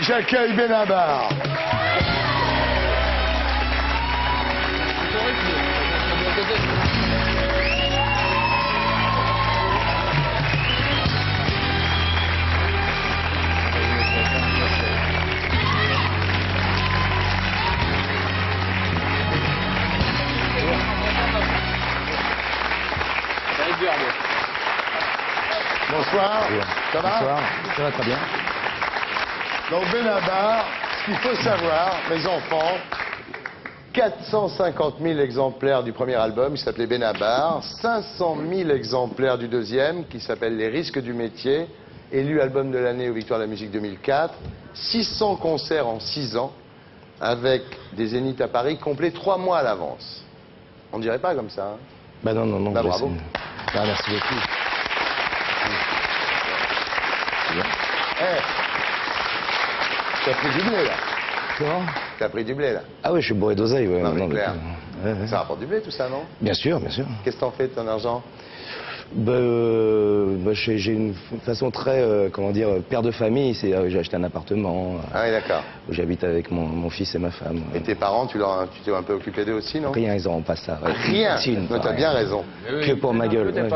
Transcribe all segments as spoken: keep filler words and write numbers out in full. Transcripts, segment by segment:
j'accueille Benabar. Bonsoir. Ça va? Bonsoir. Ça va très bien. Donc Benabar, ce qu'il faut savoir, mes enfants, quatre cent cinquante mille exemplaires du premier album qui s'appelait Benabar, cinq cent mille exemplaires du deuxième qui s'appelle Les risques du métier, élu album de l'année aux Victoires de la musique deux mille quatre, six cents concerts en six ans, avec des zéniths à Paris complets trois mois à l'avance. On dirait pas comme ça, hein? Bah non, non, non. Bah, bravo. Ah, merci beaucoup. Eh, t'as pris du blé là. Comment? T'as pris du blé là. Ah oui, je suis bourré d'oseille, ouais. Non, mais clair. Ouais, ouais. Ça rapporte du blé tout ça, non? Bien sûr, bien sûr. Qu'est-ce que t'en fais de ton argent? Bah, euh, bah, j'ai j'ai une façon très, euh, comment dire, père de famille. C'est, euh, j'ai acheté un appartement. Euh, Ah oui, d'accord. où j'habite avec mon, mon fils et ma femme. Et Ouais. tes parents, tu leur, tu t'es un peu occupé d'eux aussi, non? Rien, ils n'auront pas ça. Ouais. Rien. Si, une Non, t'as part, bien ouais. raison. Que pour ma gueule. Ouais.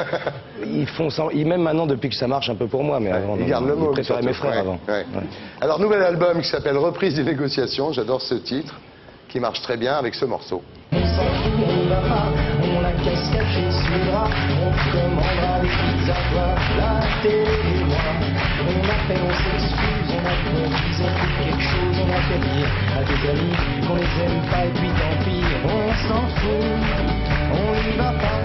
Ils font sans... Ils, même maintenant, depuis que ça marche un peu pour moi, mais avant, Ils non, gardent le ils mot. préféraient mes frères Ouais, avant. ouais. Ouais. Alors, nouvel album qui s'appelle Reprise des négociations. J'adore ce titre, qui marche très bien avec ce morceau. On s'en fout, on va pas, on la casse cachée sur le bras, on commandera les pizzas, toi, la télé et moi. On appelle, on s'excuse, on a compris, on fait quelque chose, on a fait dire à des amis qu'on les aime pas et puis tant pis, on s'en fout, on y va pas,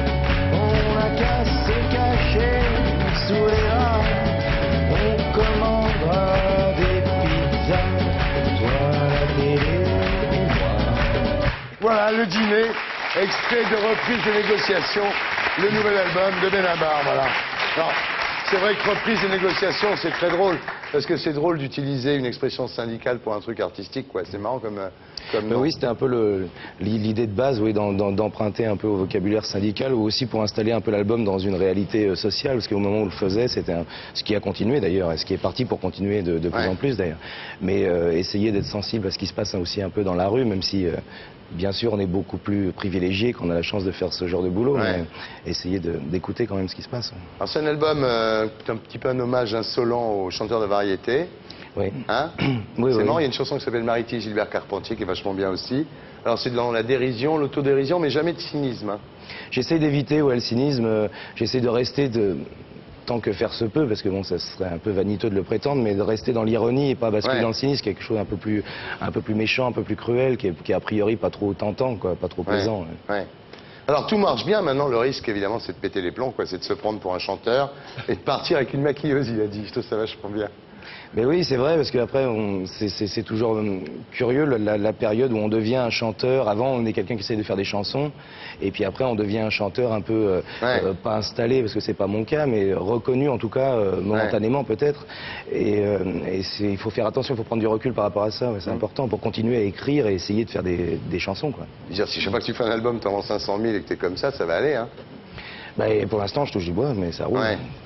on la casse cachée sous les bras, on commandera des pizzas, toi, la télé et moi. Voilà, le dîner, extrait de Reprise des négociations, le nouvel album de Benabar, voilà. Non, c'est vrai que Reprise des négociations, c'est très drôle, parce que c'est drôle d'utiliser une expression syndicale pour un truc artistique, quoi. C'est marrant comme... comme Ben nom. oui, c'était un peu le- l'idée de base, oui, d'en- d'en- d'emprunter un peu au vocabulaire syndical, ou aussi pour installer un peu l'album dans une réalité euh, sociale, parce qu'au moment où on le faisait, c'était un- ce qui a continué d'ailleurs, et ce qui est parti pour continuer de, de plus Ouais. en plus d'ailleurs. Mais euh, essayer d'être sensible à ce qui se passe aussi un peu dans la rue, même si, euh, bien sûr, on est beaucoup plus privilégié, qu'on a la chance de faire ce genre de boulot, Ouais. mais essayer de- d'écouter quand même ce qui se passe. Alors c'est un album, euh, un petit peu un hommage insolent aux chanteurs de variété. Oui. Hein? Oui, C'est oui. marrant, il y a une chanson qui s'appelle Mariti Gilbert Carpentier qui est vachement bien aussi. Alors c'est dans la dérision, l'autodérision, mais jamais de cynisme. Hein. J'essaie d'éviter ouais, le cynisme, euh, j'essaie de rester de... tant que faire se peut, parce que bon, ça serait un peu vaniteux de le prétendre, mais de rester dans l'ironie et pas basculer Ouais. dans le cynisme, quelque chose un peu plus, un peu plus méchant, un peu plus cruel, qui est, qui est a priori pas trop tentant, quoi, pas trop Ouais, plaisant. ouais. ouais. Alors tout marche bien, maintenant le risque évidemment c'est de péter les plombs, quoi, c'est de se prendre pour un chanteur et de partir avec une maquilleuse, il a dit, je trouve ça vachement bien. Mais oui, c'est vrai, parce qu'après, on- c'est- c'est c'est toujours hum, curieux la, la période où on devient un chanteur. Avant, on est quelqu'un qui essaie de faire des chansons, et puis après, on devient un chanteur un peu, euh, Ouais. euh, pas installé, parce que c'est pas mon cas, mais reconnu en tout cas, euh, momentanément peut-être. Et, euh, et c'est- il faut faire attention, il faut prendre du recul par rapport à ça, ouais, c'est Mm. important pour continuer à écrire et essayer de faire des, des chansons, quoi. Je veux dire, si je sais pas que tu fais un album, t'en vends cinq cent mille et que t'es comme ça, ça va aller, hein. Bah, et pour l'instant, je touche du bois, mais ça roule. Ouais.